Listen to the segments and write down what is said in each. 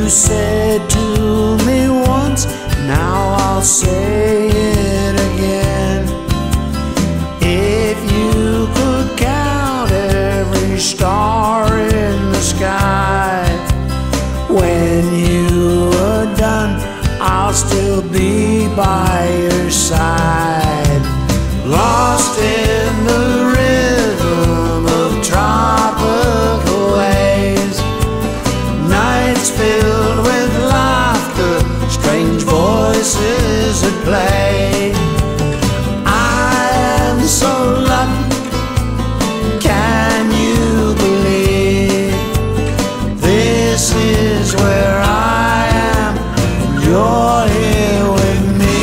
You said to me once, now I'll say it again. If you could count every star in the sky, when you are done, I'll still be by your side. Lost in the rhythm of tropical waves, nights filled with laughter, strange voices at play. I am so lucky, can you believe? This is where I am, and you're here with me.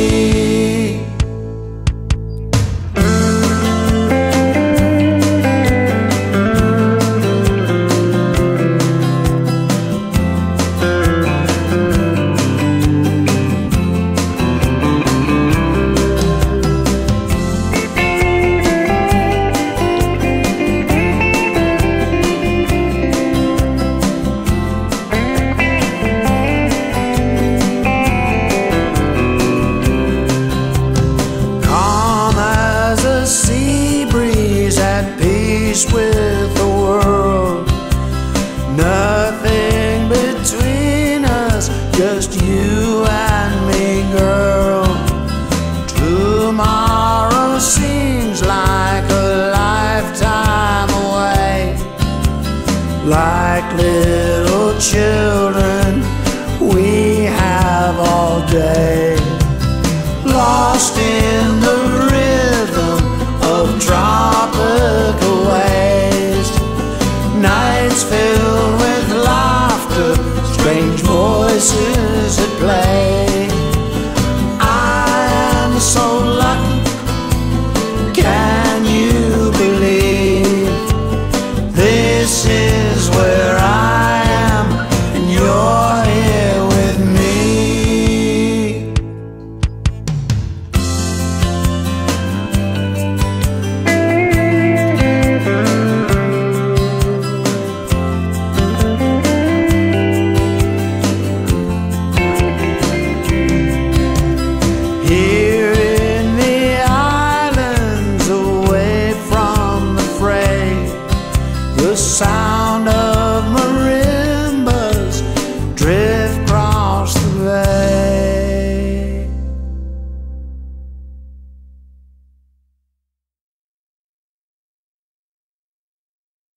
With the world, nothing between us, just you and me, girl. Tomorrow seems like a lifetime away. Like little children, we have all day. Lost in the rhythm of tropical waves, nights filled with laughter, strange voices at play. I am so lucky, can you believe? This is where I am, and you're here with me. Here in the islands, away from the fray, the sound